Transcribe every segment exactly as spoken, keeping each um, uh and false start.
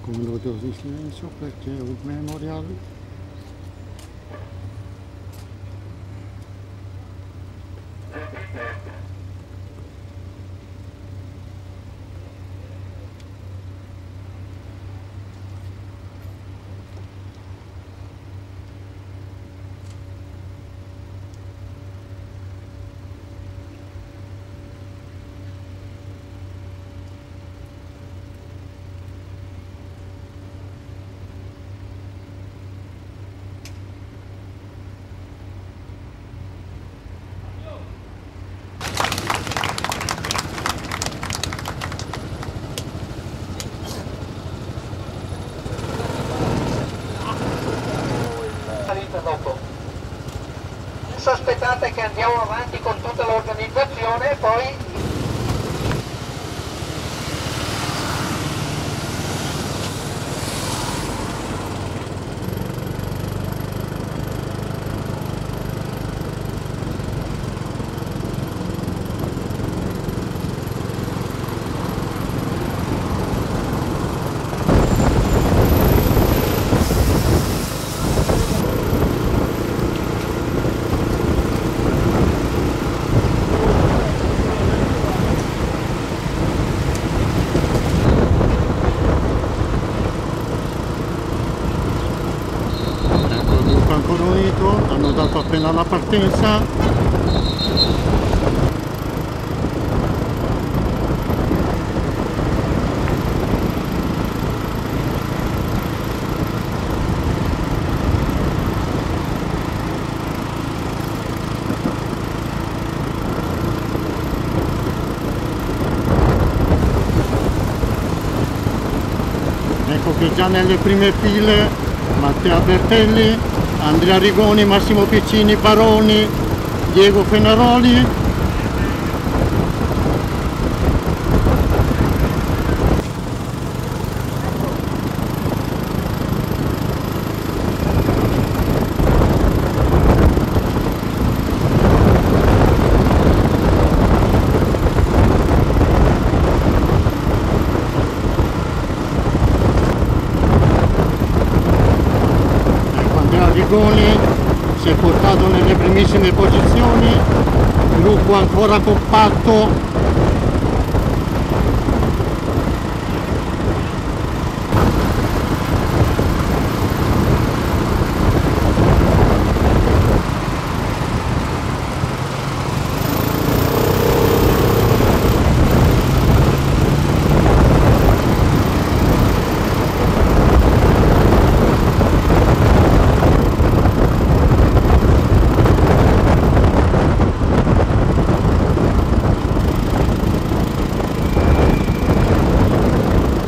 Un minuto di silenzio perché è un memorial. Aspettate che andiamo avanti con tutta l'organizzazione e poi Ancora unito, hanno dato appena la partenza. Ecco che già nelle prime file Matteo Bertelli, Andrea Rigoni, Massimo Piccini, Baroni, Diego Fenaroli. Rigoni si è portato nelle primissime posizioni, gruppo ancora compatto.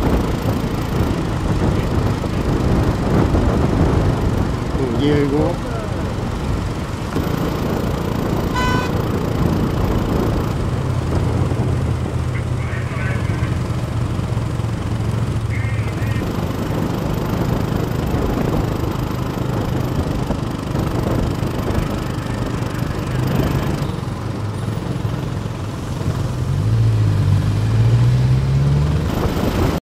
Diego